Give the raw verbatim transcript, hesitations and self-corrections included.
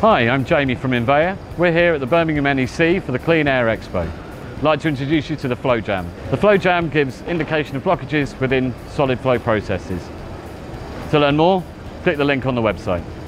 Hi, I'm Jamie from ENVEA. We're here at the Birmingham N E C for the Clean Air Expo. I'd like to introduce you to the FlowJam. The FlowJam gives indication of blockages within solid flow processes. To learn more, click the link on the website.